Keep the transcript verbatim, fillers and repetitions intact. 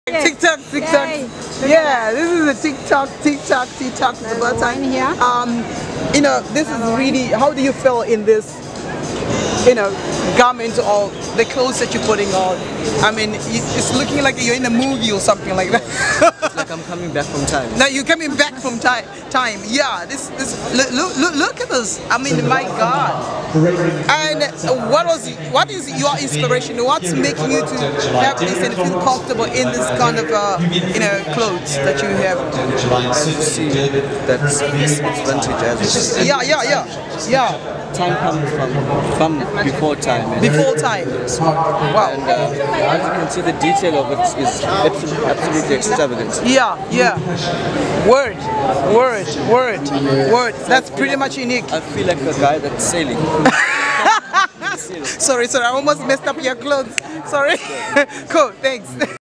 Yes. TikTok, TikTok. Yay. Yeah, this is a TikTok, TikTok, TikTok. The button here. Um, you know, this is really. How do you feel in this? You know, garment or the clothes that you're putting on. I mean, it's looking like you're in a movie or something like that. It's like I'm coming back from time. No, you're coming back from time. Time. Yeah. This. This. Look. Look. Look at this. I mean, my God. And what was? What is your inspiration? What's making you to have this and feel comfortable in this kind of, uh, you know, clothes that you have? As you see, that's it's vintage as it is. Yeah. Yeah. Yeah. Yeah. Time comes from from before time. Before time. Wow. And uh, as you can see, the detail of it is absolutely, absolutely extravagant. Yeah, yeah. Word, word, word, word. That's pretty much unique. I feel like a guy that's sailing. Sorry, sorry. I almost messed up your clothes. Sorry. Cool. Thanks.